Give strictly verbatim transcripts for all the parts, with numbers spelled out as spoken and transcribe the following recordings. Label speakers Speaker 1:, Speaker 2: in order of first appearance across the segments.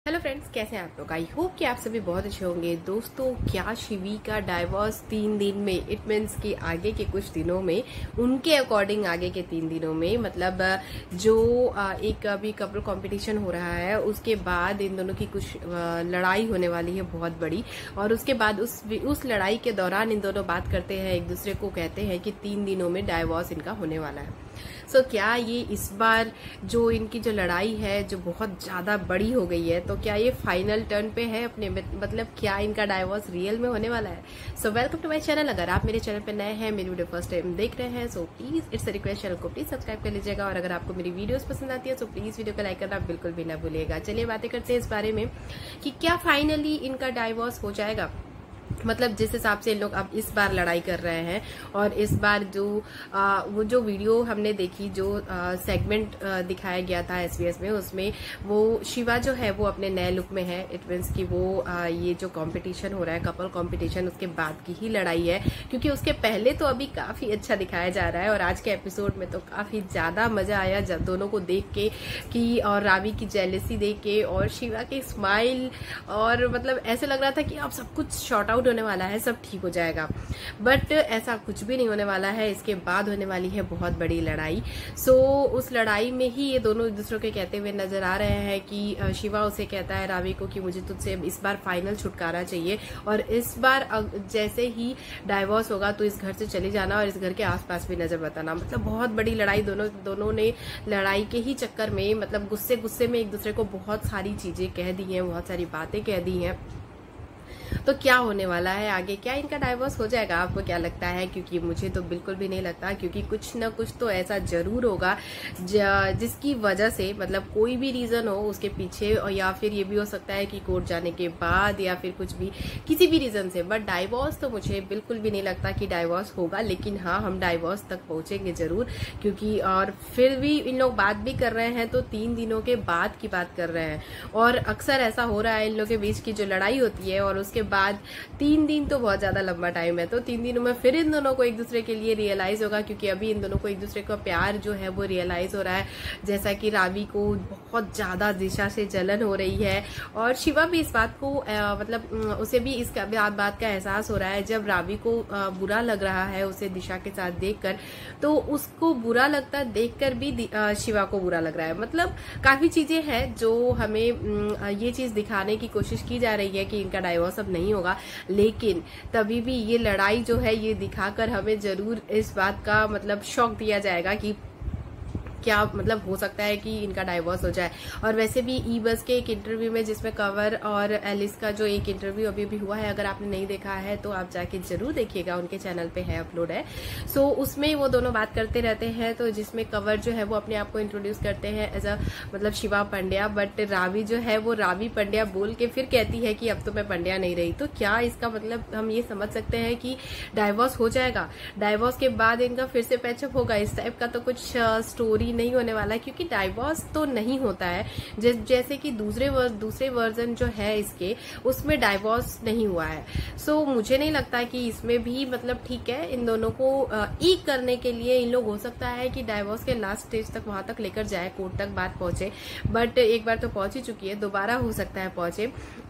Speaker 1: Hello friends, कैसे हैं आप लोग। आई होप कि आप सभी बहुत अच्छे होंगे। दोस्तों, क्या शिवी का डाइवोर्स तीन दिन में, इट मीन्स कि आगे के कुछ दिनों में, उनके अकॉर्डिंग आगे के तीन दिनों में, मतलब जो एक अभी कपल कंपटीशन हो रहा है उसके बाद इन दोनों की कुछ लड़ाई होने वाली है बहुत बड़ी। और उसके बाद उस उस लड़ाई के दौरान इन दोनों बात करते हैं, एक दूसरे को कहते हैं कि तीन दिनों में डाइवोर्स इनका होने वाला है। सो so, क्या ये इस बार जो इनकी जो लड़ाई है जो बहुत ज्यादा बड़ी हो गई है, तो क्या ये फाइनल टर्न पे है अपने, मतलब क्या इनका डाइवोर्स रियल में होने वाला है। So welcome to my channel. अगर आप मेरे चैनल पे नए हैं, मेरी वीडियो फर्स्ट टाइम देख रहे हैं, so please it's a request, channel को प्लीज सब्सक्राइब कर लीजिएगा। और अगर आपको मेरी वीडियोस पसंद आती है तो प्लीज वीडियो को लाइक करना बिल्कुल भी ना भूलिएगा। चलिए बातें करते हैं इस बारे में कि क्या फाइनली इनका डाइवोर्स हो जाएगा। मतलब जिस हिसाब से इन लोग अब इस बार लड़ाई कर रहे हैं, और इस बार जो आ, वो जो वीडियो हमने देखी, जो आ, सेगमेंट आ, दिखाया गया था एसबीएस में, उसमें वो शिवा जो है वो अपने नए लुक में है। इट मीन्स कि वो आ, ये जो कंपटीशन हो रहा है कपल कंपटीशन, उसके बाद की ही लड़ाई है, क्योंकि उसके पहले तो अभी काफी अच्छा दिखाया जा रहा है। और आज के एपिसोड में तो काफी ज्यादा मजा आया जब दोनों को देख के कि, और रावी की जेलेसी देख के, और शिवा की स्माइल, और मतलब ऐसे लग रहा था कि अब सब कुछ शॉर्ट आउट होने वाला है, सब ठीक हो जाएगा। बट ऐसा कुछ भी नहीं होने वाला है। इसके बाद होने वाली है बहुत बड़ी लड़ाई। सो so, उस लड़ाई में ही ये दोनों एक दूसरे के कहते हुए नजर आ रहे हैं कि शिवा उसे कहता है रावी को कि मुझे तुझसे इस बार फाइनल छुटकारा चाहिए, और इस बार जैसे ही डाइवोर्स होगा तो इस घर से चले जाना और इस घर के आसपास भी नजर बताना। मतलब बहुत बड़ी लड़ाई। दोनों दोनों ने लड़ाई के ही चक्कर में, मतलब गुस्से गुस्से में एक दूसरे को बहुत सारी चीजें कह दी हैं, बहुत सारी बातें कह दी हैं। तो क्या होने वाला है आगे, क्या इनका डाइवोर्स हो जाएगा? आपको क्या लगता है? क्योंकि मुझे तो बिल्कुल भी नहीं लगता, क्योंकि कुछ ना कुछ तो ऐसा जरूर होगा जिसकी वजह से, मतलब कोई भी रीजन हो उसके पीछे, और या फिर ये भी हो सकता है कि कोर्ट जाने के बाद, या फिर कुछ भी, किसी भी रीजन से। बट डाइवोर्स तो मुझे बिल्कुल भी नहीं लगता कि डाइवोर्स होगा। लेकिन हाँ, हम डाइवोर्स तक पहुंचेंगे जरूर, क्योंकि और फिर भी इन लोग बात भी कर रहे हैं तो तीन दिनों के बाद की बात कर रहे हैं। और अक्सर ऐसा हो रहा है इन लोगों के बीच की जो लड़ाई होती है और उसके बाद तीन दिन तो बहुत ज्यादा लंबा टाइम है। तो तीन दिनों में फिर इन दोनों को एक दूसरे के लिए रियलाइज होगा, क्योंकि अभी इन दोनों को एक दूसरे का प्यार जो है वो रियलाइज हो रहा है। जैसा कि रावी को बहुत ज्यादा दिशा से जलन हो रही है, और शिवा भी इस बात को आ, मतलब उसे भी इस बात का एहसास हो रहा है। जब रावी को आ, बुरा लग रहा है उसे दिशा के साथ देखकर, तो उसको बुरा लगता देखकर भी आ, शिवा को बुरा लग रहा है। मतलब काफी चीजें हैं जो हमें ये चीज दिखाने की कोशिश की जा रही है कि इनका डाइवोर्स अब नहीं होगा। लेकिन तभी भी ये लड़ाई जो है ये दिखाकर हमें जरूर इस बात का मतलब शॉक दिया जाएगा कि क्या मतलब हो सकता है कि इनका डाइवोर्स हो जाए। और वैसे भी ई बस के एक इंटरव्यू में, जिसमें कवर और एलिस का जो एक इंटरव्यू अभी भी हुआ है, अगर आपने नहीं देखा है तो आप जाके जरूर देखिएगा, उनके चैनल पे है, अपलोड है। सो so, उसमें वो दोनों बात करते रहते हैं। तो जिसमें कवर जो है वो अपने आप को इंट्रोड्यूस करते हैं एज अ मतलब शिवा पंड्या, बट रावी जो है वो रावी पंड्या बोल के फिर कहती है कि अब तो मैं पंड्या नहीं रही। तो क्या इसका मतलब हम ये समझ सकते हैं कि डाइवोर्स हो जाएगा, डाइवोर्स के बाद इनका फिर से पैचअप होगा? इस टाइप का तो कुछ स्टोरी नहीं होने वाला है, क्योंकि डाइवोर्स तो नहीं होता है। जैसे कि दूसरे वर्ज, दूसरे वर्जन जो है इसके, उसमें डाइवोर्स नहीं हुआ है। सो so, मुझे नहीं लगता कि इसमें भी, मतलब ठीक है, इन दोनों को एक करने के लिए इन लोग हो सकता है कि डाइवोर्स के लास्ट स्टेज तक, वहां तक लेकर जाए, कोर्ट तक बात पहुंचे। बट एक बार तो पहुंच ही चुकी है, दोबारा हो सकता है पहुंचे,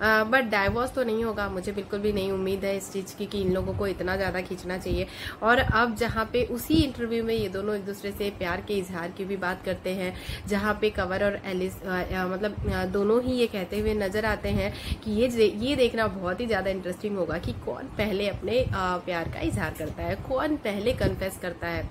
Speaker 1: बट डाइवोर्स तो नहीं होगा। मुझे बिल्कुल भी नहीं उम्मीद है इस चीज की कि इन लोगों को इतना ज्यादा खींचना चाहिए। और अब जहां पे उसी इंटरव्यू में ये दोनों एक दूसरे से प्यार के इजहार की भी बात करते हैं, जहां पे कवर और एलिस मतलब दोनों ही ये कहते हुए नजर आते हैं कि ये ये देखना बहुत ही ज्यादा इंटरेस्टिंग होगा कि कौन पहले अपने प्यार का इजहार करता है, कौन पहले कन्फेस करता है।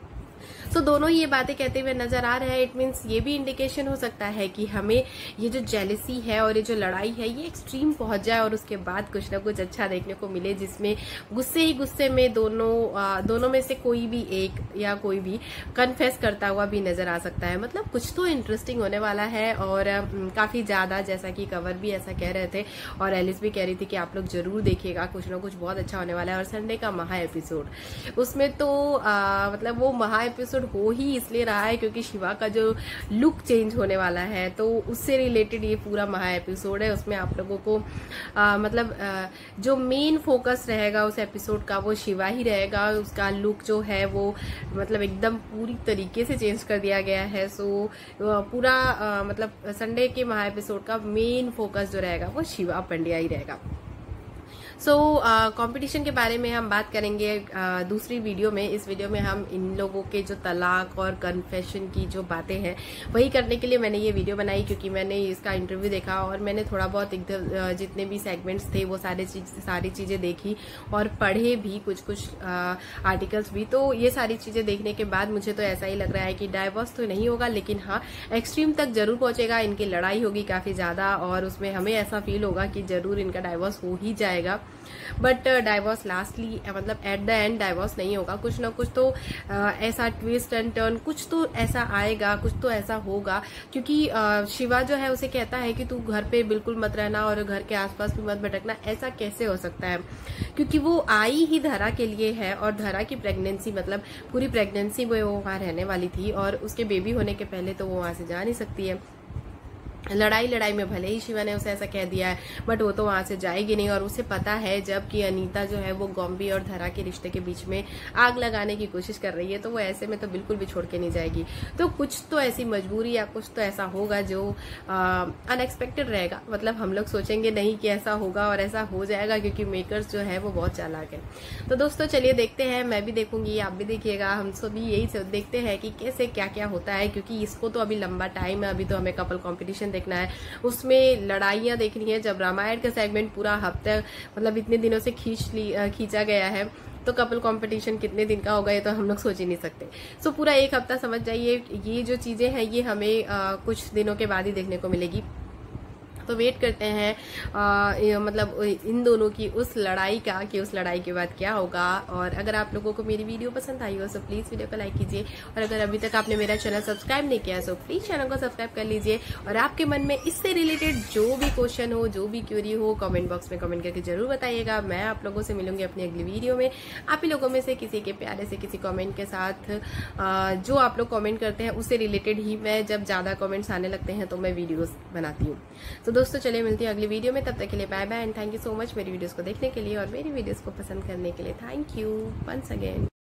Speaker 1: तो so, दोनों ये बातें कहते हुए नजर आ रहे हैं। इट मीन्स ये भी इंडिकेशन हो सकता है कि हमें ये जो जेलसी है और ये जो लड़ाई है ये एक्सट्रीम पहुंच जाए, और उसके बाद कुछ ना कुछ अच्छा देखने को मिले, जिसमें गुस्से ही गुस्से में दोनों आ, दोनों में से कोई भी एक या कोई भी कन्फेस करता हुआ भी नजर आ सकता है। मतलब कुछ तो इंटरेस्टिंग होने वाला है, और आ, काफी ज्यादा, जैसा कि कवर भी ऐसा कह रहे थे और एलिस भी कह रही थी कि आप लोग जरूर देखिएगा, कुछ ना कुछ बहुत अच्छा होने वाला है। और संडे का महा एपिसोड, उसमें तो आ, मतलब वो महा एपिसोड एपिसोड हो ही इसलिए रहा है क्योंकि शिवा का जो लुक चेंज होने वाला है, तो उससे रिलेटेड ये पूरा महा एपिसोड है। उसमें आप लोगों को आ, मतलब आ, जो मेन फोकस रहेगा उस एपिसोड का वो शिवा ही रहेगा। उसका लुक जो है वो मतलब एकदम पूरी तरीके से चेंज कर दिया गया है। सो पूरा आ, मतलब संडे के महा एपिसोड का मेन फोकस जो रहेगा वो शिवा पंड्या ही रहेगा। सो कंपटीशन के बारे में हम बात करेंगे uh, दूसरी वीडियो में। इस वीडियो में हम इन लोगों के जो तलाक और कन्फेशन की जो बातें हैं वही करने के लिए मैंने ये वीडियो बनाई, क्योंकि मैंने इसका इंटरव्यू देखा और मैंने थोड़ा बहुत एकदम जितने भी सेगमेंट्स थे वो सारे चीज सारी चीजें देखी और पढ़े भी कुछ कुछ आर्टिकल्स भी। तो ये सारी चीजें देखने के बाद मुझे तो ऐसा ही लग रहा है कि डाइवोर्स तो नहीं होगा, लेकिन हाँ एक्सट्रीम तक जरूर पहुंचेगा। इनकी लड़ाई होगी काफी ज्यादा और उसमें हमें ऐसा फील होगा कि जरूर इनका डाइवोर्स हो ही जाएगा। बट डाइवोर्स लास्टली मतलब एट द एंड डाइवोर्स नहीं होगा। कुछ ना कुछ तो uh, ऐसा ट्विस्ट एंड टर्न कुछ तो ऐसा आएगा, कुछ तो ऐसा होगा, क्योंकि uh, शिवा जो है उसे कहता है कि तू घर पे बिल्कुल मत रहना और घर के आसपास भी मत भटकना। ऐसा कैसे हो सकता है, क्योंकि वो आई ही धरा के लिए है और धरा की प्रेगनेंसी मतलब पूरी प्रेगनेंसी वो वहां रहने वाली थी और उसके बेबी होने के पहले तो वो वहां से जा नहीं सकती है। लड़ाई लड़ाई में भले ही शिवा ने उसे ऐसा कह दिया है, बट वो तो वहां से जाएगी नहीं। और उसे पता है जब कि अनीता जो है वो गॉम्बी और धरा के रिश्ते के बीच में आग लगाने की कोशिश कर रही है, तो वो ऐसे में तो बिल्कुल भी छोड़ के नहीं जाएगी। तो कुछ तो ऐसी मजबूरी या कुछ तो ऐसा होगा जो अनएक्सपेक्टेड रहेगा। मतलब हम लोग सोचेंगे नहीं कि ऐसा होगा और ऐसा हो जाएगा, क्योंकि मेकर्स जो है वो बहुत चालाक है। तो दोस्तों चलिए देखते हैं, मैं भी देखूंगी, आप भी देखिएगा, हम सभी यही देखते हैं कि कैसे क्या क्या होता है, क्योंकि इसको तो अभी लंबा टाइम है। अभी तो हमें कपल कॉम्पिटिशन देखना है, उसमें लड़ाइयां देखनी है। जब रामायण का सेगमेंट पूरा हफ्ते मतलब इतने दिनों से खींच ली खींचा गया है, तो कपल कंपटीशन कितने दिन का होगा ये तो हम लोग सोच ही नहीं सकते। सो पूरा एक हफ्ता समझ जाइए, ये जो चीजें हैं ये हमें आ, कुछ दिनों के बाद ही देखने को मिलेगी। तो वेट करते हैं आ, मतलब इन दोनों की उस लड़ाई का कि उस लड़ाई के बाद क्या होगा। और अगर आप लोगों को मेरी वीडियो पसंद आई हो तो प्लीज वीडियो को लाइक कीजिए, और अगर अभी तक आपने मेरा चैनल सब्सक्राइब नहीं किया तो प्लीज चैनल को सब्सक्राइब कर लीजिए। और आपके मन में इससे रिलेटेड जो भी क्वेश्चन हो, जो भी क्यूरी हो, कमेंट बॉक्स में कमेंट करके जरूर बताइएगा। मैं आप लोगों से मिलूंगी अपनी अगली वीडियो में। आप ही लोगों में से किसी के प्यारे से किसी कॉमेंट के साथ, जो आप लोग कॉमेंट करते हैं उससे रिलेटेड ही मैं जब ज्यादा कॉमेंट्स आने लगते हैं तो मैं वीडियोज बनाती हूँ। तो दोस्तों चलिए मिलती है अगली वीडियो में, तब तक के लिए bye bye and thank you so much मेरी वीडियोस को देखने के लिए और मेरी वीडियोस को पसंद करने के लिए। Thank you once again.